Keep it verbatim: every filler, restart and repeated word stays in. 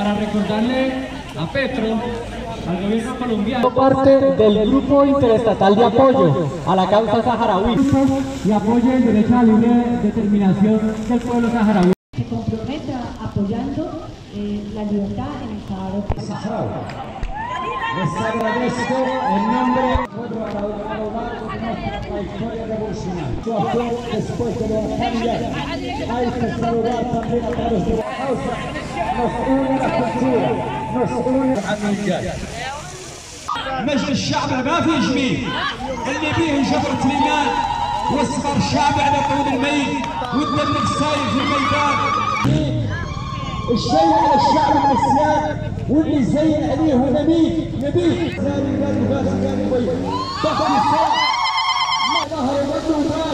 para recordarle a Petro, al gobierno colombiano, parte del grupo interestatal de apoyo a la causa saharaui y apoye el derecho a la libre determinación del pueblo saharaui. Se comprometa apoyando eh, la libertad en el Sahara. Les agradezco en nombre a lo largo de nuestra historia revolucionaria. Su apoyo después de lo familiar. Hay que saludar también a través de la causa. Nos une la cultura, nos une الرجال. مجد الشعب ما في جميل، اللي فيه جبر سليمان واصبر شعب على طول الميت والدم السايل في الميدان. الشيء على الشعب النسيان واللي زين عليه نبيه نبيه. ثاني قال فاس قال بيت بحر الساعة ما ظهر وجهه